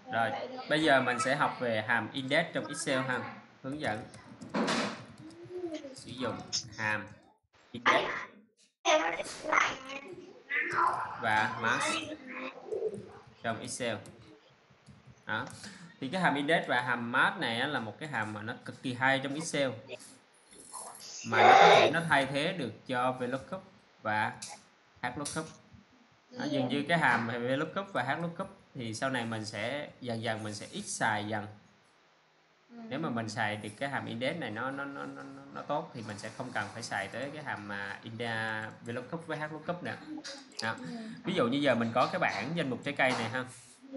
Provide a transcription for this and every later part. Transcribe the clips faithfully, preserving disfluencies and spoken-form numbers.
Rồi, bây giờ mình sẽ học về hàm index trong Excel ha. Hướng dẫn sử dụng hàm index và mask trong Excel. Đó. Thì cái hàm index và hàm mask này là một cái hàm mà nó cực kỳ hay trong Excel, mà nó có thể nó thay thế được cho VLOOKUP và HLOOKUP. Đó, dường như cái hàm VLOOKUP và HLOOKUP thì sau này mình sẽ dần dần mình sẽ ít xài dần. Nếu mà mình xài được cái hàm index này nó nó nó nó, nó tốt thì mình sẽ không cần phải xài tới cái hàm mà index VLOOKUP với HLOOKUP nữa. Đó. Ví dụ như giờ mình có cái bảng danh mục trái cây này ha.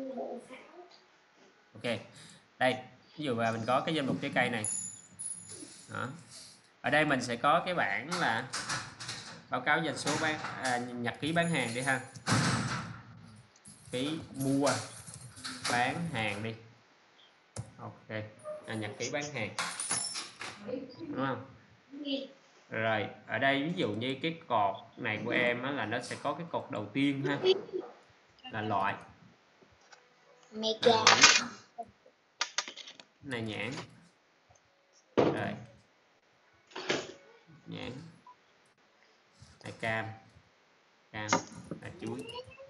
Ok, đây ví dụ là mình có cái danh mục trái cây này. Đó. Ở đây mình sẽ có cái bảng là báo cáo doanh số bán à, nhật ký bán hàng đi ha, ký mua bán hàng đi. Ok, à, nhật ký bán hàng, đúng không? Rồi ở đây ví dụ như cái cột này của em á, là nó sẽ có cái cột đầu tiên ha, là loại à, này nhãn, rồi nhãn, là cam, cam là chuối.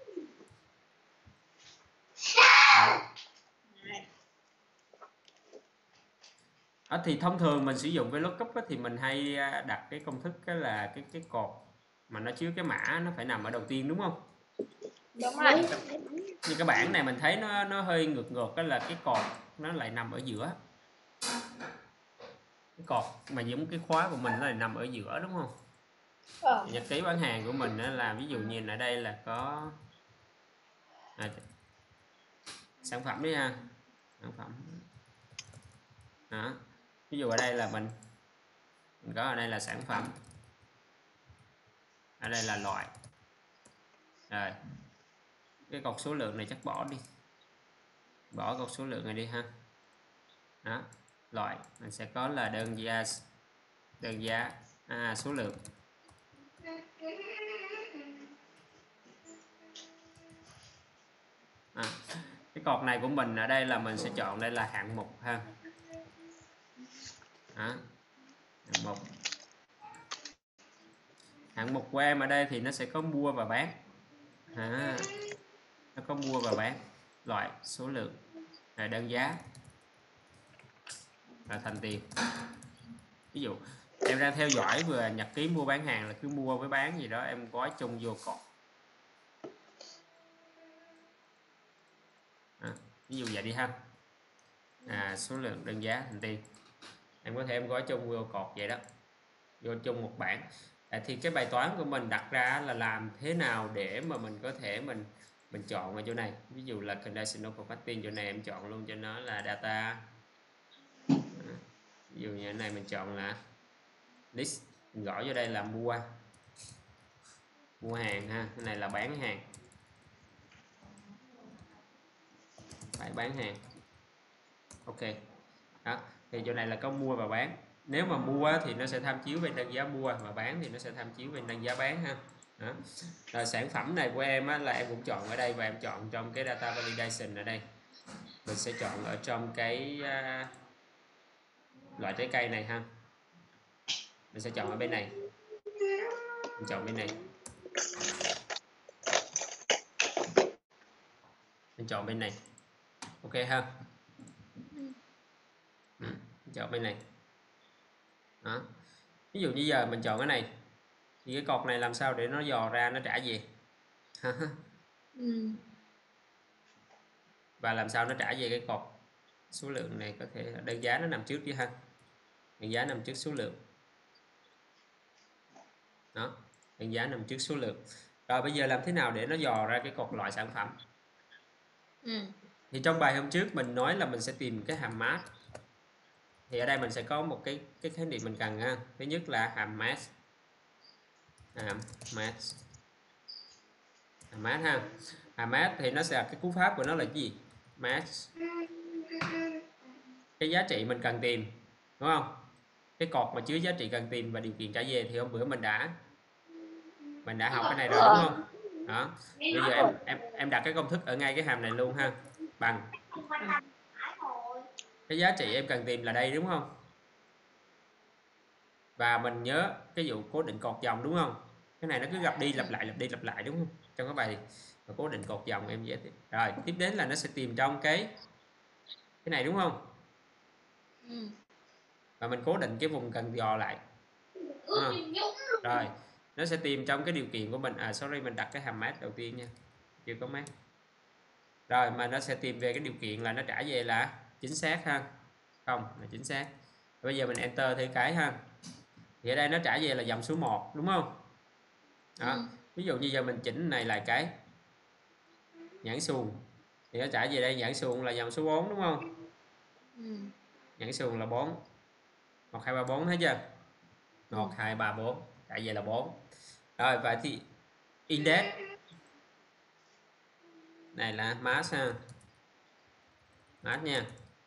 Đó, thì thông thường mình sử dụng với lookup á, thì mình hay đặt cái công thức cái là cái cái cột mà nó chứa cái mã nó phải nằm ở đầu tiên, đúng không? Đúng rồi. Nhưng cái bảng này mình thấy nó nó hơi ngược ngược, đó là cái cột nó lại nằm ở giữa. Cái cột mà giống cái khóa của mình nó lại nằm ở giữa, đúng không? Ờ. Nhật ký bán hàng của mình là ví dụ nhìn ở đây là có à, sản phẩm đi ha, sản phẩm. Đó. Ví dụ ở đây là mình, mình có ở đây là sản phẩm, ở đây là loại. Rồi cái cột số lượng này chắc bỏ đi, bỏ cột số lượng này đi ha. Đó, loại mình sẽ có là đơn giá, đơn giá à, số lượng. À, cái cột này của mình ở đây là mình sẽ chọn đây là hạng mục ha. Đó, hạng mục. Hạng mục của em ở đây thì nó sẽ có mua và bán. À, nó có mua và bán, loại, số lượng, rồi đơn giá, và thành tiền. Ví dụ em đang theo dõi vừa nhật ký mua bán hàng là cứ mua với bán gì đó em gói chung vô cột. À, ví dụ vậy đi ha. À, số lượng, đơn giá, thành tiền. Em có thể em gói chung vô cột vậy đó, vô chung một bảng. À, thì cái bài toán của mình đặt ra là làm thế nào để mà mình có thể mình mình chọn ở chỗ này. Ví dụ là conditional formatting, chỗ này em chọn luôn cho nó là data. À, ví dụ như thế này mình chọn là list, mình gõ vô đây là mua, mua hàng ha. Cái này là bán hàng, phải bán hàng. Ok. Đó, thì chỗ này là có mua và bán. Nếu mà mua thì nó sẽ tham chiếu bên đơn giá mua, và bán thì nó sẽ tham chiếu bên đơn giá bán ha. Đó. Rồi sản phẩm này của em á, là em cũng chọn ở đây, và em chọn trong cái data validation ở đây. Mình sẽ chọn ở trong cái uh, loại trái cây này ha. Mình sẽ chọn ở bên này. Mình chọn bên này. Mình chọn bên này. Ok ha. Ừ, chọn bên này. Đó. Ví dụ như giờ mình chọn cái này thì cái cột này làm sao để nó dò ra nó trả gì? Ừ. Và làm sao nó trả về cái cột số lượng này, có thể đơn giá nó nằm trước chứ ha. Đơn giá nằm trước số lượng. Đó, đơn giá nằm trước số lượng. Rồi bây giờ làm thế nào để nó dò ra cái cột loại sản phẩm? Ừ. Thì trong bài hôm trước mình nói là mình sẽ tìm cái hàm mask. Thì ở đây mình sẽ có một cái cái khái niệm mình cần ha. Thứ nhất là hàm mask. Hàm mask. Hàm mask ha. Hàm mask thì nó sẽ là cái cú pháp của nó là cái gì? Mask. Cái giá trị mình cần tìm, đúng không? Cái cột mà chứa giá trị cần tìm và điều kiện trả về thì hôm bữa mình đã mình đã học cái này rồi, đúng không? Đó. Bây giờ em em em đặt cái công thức ở ngay cái hàm này luôn ha. Bằng Cái giá trị em cần tìm là đây đúng không? Và mình nhớ cái vụ cố định cột dòng đúng không? Cái này nó cứ lặp đi lặp lại lặp đi lặp lại đúng không? Trong cái bài cố định cột dòng em dễ tìm. Rồi tiếp đến là nó sẽ tìm trong cái cái này đúng không? Ừ. Và mình cố định cái vùng cần dò lại. À, rồi nó sẽ tìm trong cái điều kiện của mình. À sorry, mình đặt cái hàm mát đầu tiên nha, chưa có mát. Rồi mà nó sẽ tìm về cái điều kiện là nó trả về là chính xác ha, không là chính xác. Bây giờ mình enter thêm cái ha, thì ở đây nó trả về là dòng số một đúng không? Đó. Ừ. Ví dụ như giờ mình chỉnh này lại cái nhãn xuồng thì nó trả về đây nhãn xuồng là dòng số bốn đúng không? Ừ. Nhãn xuồng là bốn, một hai ba bốn thấy chưa? một hai ba bốn trả về là bốn. Rồi vậy thì index này là mask ha, mask nha.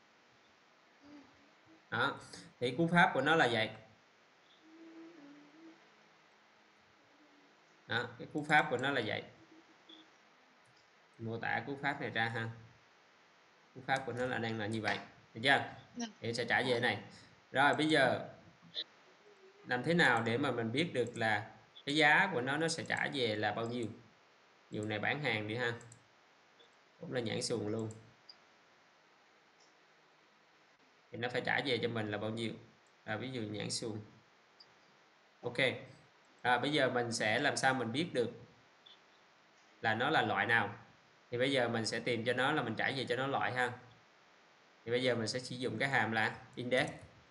Đó thì cú pháp của nó là vậy. Đó, cái cú pháp của nó là vậy. Mô tả cú pháp này ra ha, cú pháp của nó là đang là như vậy, được chưa? Thì sẽ trả về này. Rồi bây giờ làm thế nào để mà mình biết được là cái giá của nó nó sẽ trả về là bao nhiêu? Dù này bán hàng đi ha, cũng là nhãn xuồng luôn, thì nó phải trả về cho mình là bao nhiêu? À, ví dụ nhãn xuồng. Ok. À, bây giờ mình sẽ làm sao mình biết được là nó là loại nào? Thì bây giờ mình sẽ tìm cho nó là mình trả về cho nó loại ha. Thì bây giờ mình sẽ sử dụng cái hàm là index.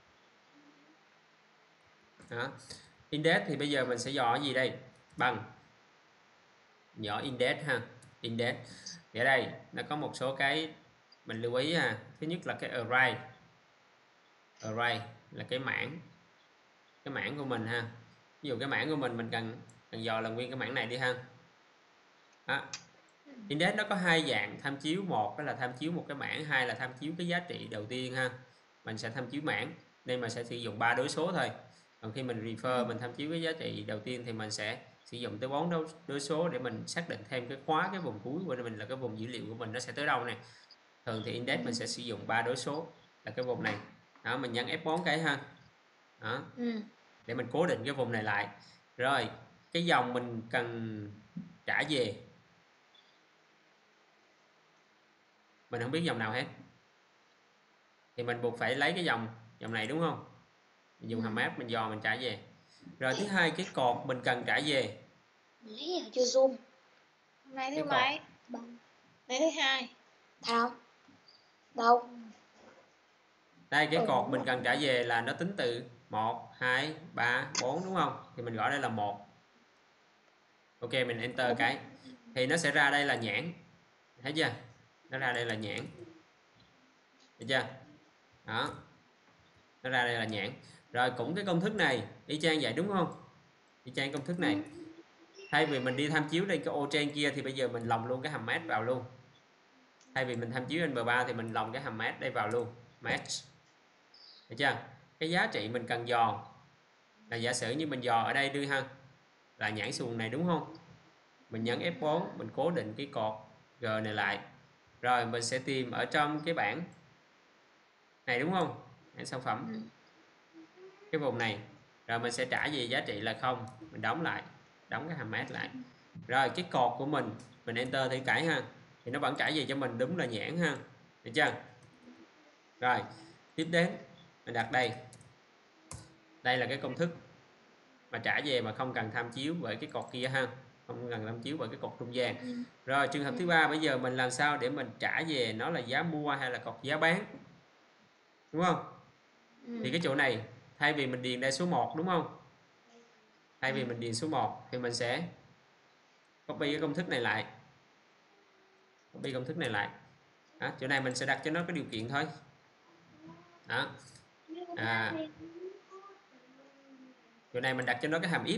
Đó. Index thì bây giờ mình sẽ dò cái gì đây? Bằng nhỏ index ha, index. Thì ở đây nó có một số cái mình lưu ý ha. Thứ nhất là cái array. Array là cái mảng, cái mảng của mình ha. Ví dụ cái mảng của mình mình cần cần dò là nguyên cái mảng này đi ha. Đó. Index nó có hai dạng tham chiếu, một đó là tham chiếu một cái mảng, hai là tham chiếu cái giá trị đầu tiên ha. Mình sẽ tham chiếu mảng nên mà sẽ sử dụng ba đối số thôi. Còn khi mình refer mình tham chiếu cái giá trị đầu tiên thì mình sẽ sử dụng tới bốn đối số để mình xác định thêm cái khóa cái vùng cuối của mình là cái vùng dữ liệu của mình nó sẽ tới đâu này. Thường thì index mình sẽ sử dụng ba đối số là cái vùng này. Đó, mình nhấn F bốn cái ha. Đó. Để mình cố định cái vùng này lại. Rồi cái dòng mình cần trả về mình không biết dòng nào hết thì mình buộc phải lấy cái dòng dòng này đúng không? Mình dùng hàm map mình dò mình trả về. Rồi thứ hai cái cột mình cần trả về. Nãy giờ chưa zoom. Hôm nay thứ mấy? Nay thứ hai. Đâu? Đâu? Đây cái cột mình cần trả về là nó tính từ một, hai, ba, bốn đúng không? Thì mình gọi đây là một. Ok mình enter cái thì nó sẽ ra đây là nhãn. Thấy chưa? Nó ra đây là nhãn. Được chưa? Đó. Nó ra đây là nhãn. Rồi cũng cái công thức này y chang vậy đúng không? Y chang công thức này. Thay vì mình đi tham chiếu đây cái ô trên kia thì bây giờ mình lồng luôn cái hàm match vào luôn. Thay vì mình tham chiếu en ba thì mình lồng cái hàm match đây vào luôn. Match. Được chưa? Cái giá trị mình cần dò là giả sử như mình dò ở đây đưa ha, là nhãn xuồng này đúng không? Mình nhấn F bốn mình cố định cái cột G này lại. Rồi mình sẽ tìm ở trong cái bảng này đúng không? Bảng sản phẩm. Cái vùng này. Rồi mình sẽ trả về giá trị là không, mình đóng lại, đóng cái hàm match lại. Rồi cái cột của mình mình enter thêm cái ha, thì nó vẫn trả về cho mình đúng là nhãn ha. Được chưa? Rồi tiếp đến mình đặt đây. Đây là cái công thức mà trả về mà không cần tham chiếu với cái cột kia ha, không cần tham chiếu với cái cột trung gian. Ừ. Rồi trường hợp thứ ba bây giờ mình làm sao để mình trả về nó là giá mua hay là cột giá bán, đúng không? Ừ. Thì cái chỗ này thay vì mình điền đây số một đúng không? Thay vì mình điền số một thì mình sẽ copy cái công thức này lại, copy công thức này lại. Đó, chỗ này mình sẽ đặt cho nó cái điều kiện thôi. Đó. À, chỗ này mình đặt cho nó cái hàm if.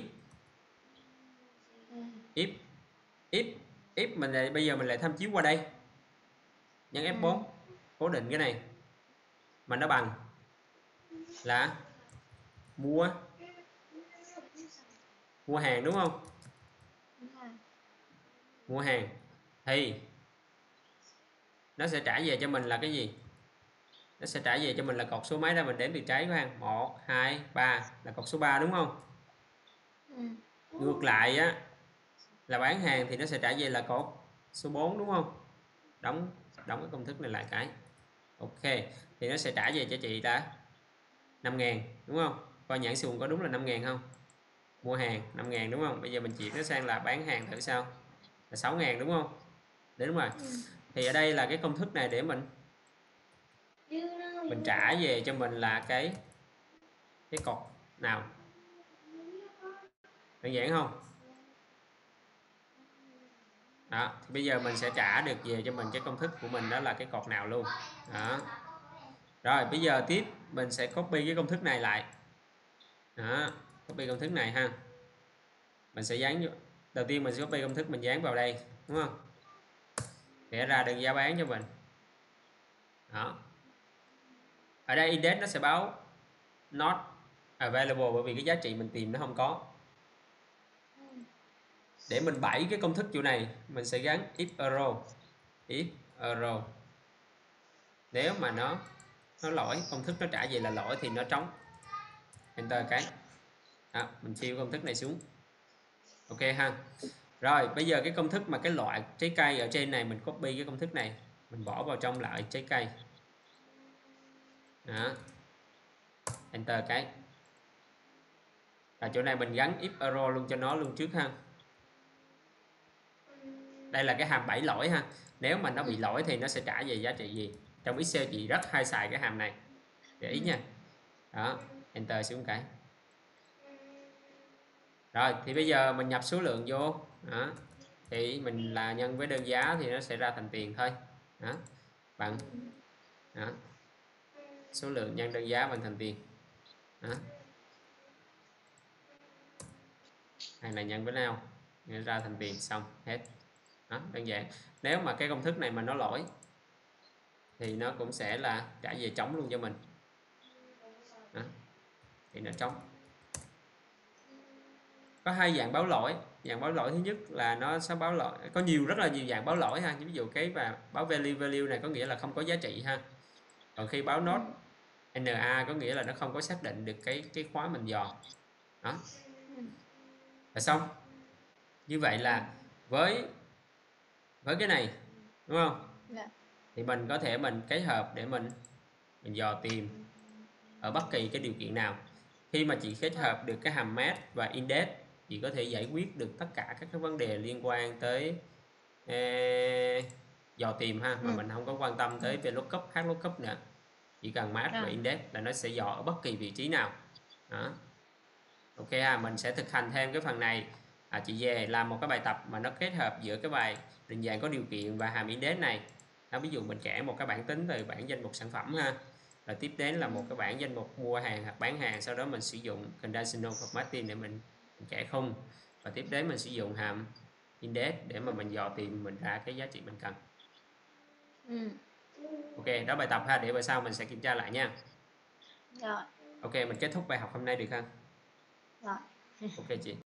If if if mình lại, bây giờ mình lại tham chiếu qua đây, nhấn F bốn cố định cái này mà nó bằng là mua mua hàng đúng không? Mua hàng thì nó sẽ trả về cho mình là cái gì? Nó sẽ trả về cho mình là cột số mấy đó, mình đếm từ trái khoan, một, hai, ba là cột số ba đúng không? Ừ. Ngược lại á là bán hàng thì nó sẽ trả về là cột số bốn đúng không? Đóng đóng cái công thức này lại cái. Ok, thì nó sẽ trả về cho chị là năm ngàn đúng không? Coi nhãn xuồng có đúng là năm ngàn không? Mua hàng năm ngàn đúng không? Bây giờ mình chuyển nó sang là bán hàng thử sao? Là sáu ngàn đúng không? Đấy đúng rồi. Ừ. Thì ở đây là cái công thức này để mình mình trả về cho mình là cái cái cột nào? Đơn giản không? Đó, thì bây giờ mình sẽ trả được về cho mình cái công thức của mình đó là cái cột nào luôn. Đó. Rồi bây giờ tiếp mình sẽ copy cái công thức này lại. Đó, copy công thức này ha. Mình sẽ dán vô. Đầu tiên mình sẽ copy công thức mình dán vào đây, đúng không? Để ra đơn giá bán cho mình. Đó. Ở đây index nó sẽ báo not available bởi vì cái giá trị mình tìm nó không có. Để mình bẫy cái công thức chỗ này, mình sẽ gắn if error. If error. Nếu mà nó nó lỗi, công thức nó trả về là lỗi thì nó trống. Enter cái. Đó, mình fill công thức này xuống. Ok ha. Rồi bây giờ cái công thức mà cái loại trái cây ở trên này mình copy cái công thức này, mình bỏ vào trong loại trái cây. Đó. Enter cái. Và chỗ này mình gắn if error luôn cho nó luôn trước ha. Đây là cái hàm bảy lỗi ha. Nếu mà nó bị lỗi thì nó sẽ trả về giá trị gì? Trong Excel chị rất hay xài cái hàm này. Để ý nha. Đó, enter xuống cái. Rồi thì bây giờ mình nhập số lượng vô. Đó. Thì mình là nhân với đơn giá thì nó sẽ ra thành tiền thôi. Đó. Bằng đó. Số lượng nhân đơn giá bằng thành tiền. Đó. Hay là nhân với nào nó ra thành tiền xong hết. Đó, đơn giản. Nếu mà cái công thức này mà nó lỗi thì nó cũng sẽ là trả về trống luôn cho mình. Đó. Thì nó trống. Có hai dạng báo lỗi. Dạng báo lỗi thứ nhất là nó sẽ báo lỗi, có nhiều rất là nhiều dạng báo lỗi ha. Ví dụ cái và báo value value này có nghĩa là không có giá trị ha. Còn khi báo not na có nghĩa là nó không có xác định được cái cái khóa mình dò. Đó. Là xong. Như vậy là với với cái này đúng không? Dạ. Thì mình có thể mình kết hợp để mình mình dò tìm ở bất kỳ cái điều kiện nào. Khi mà chị kết hợp được cái hàm match và index, chị có thể giải quyết được tất cả các cái vấn đề liên quan tới eh, dò tìm ha, mà Ừ. mình không có quan tâm tới VLOOKUP, HLOOKUP nữa. Chỉ cần match À. và index là nó sẽ dò ở bất kỳ vị trí nào. Đó. Ok ha, mình sẽ thực hành thêm cái phần này. À, chị về làm một cái bài tập mà nó kết hợp giữa cái bài định dạng có điều kiện và hàm index này. Đó, ví dụ mình kể một cái bảng tính từ bảng danh mục sản phẩm ha. Rồi tiếp đến là một cái bảng danh mục mua hàng hoặc bán hàng, sau đó mình sử dụng conditional formatting để mình, mình kẻ khung. Và tiếp đến mình sử dụng hàm index để mà mình dò tìm mình ra cái giá trị mình cần. Ừ. Ok, đó bài tập ha, để bữa sau mình sẽ kiểm tra lại nha. Rồi. Ok, mình kết thúc bài học hôm nay được không? Rồi. Ok chị.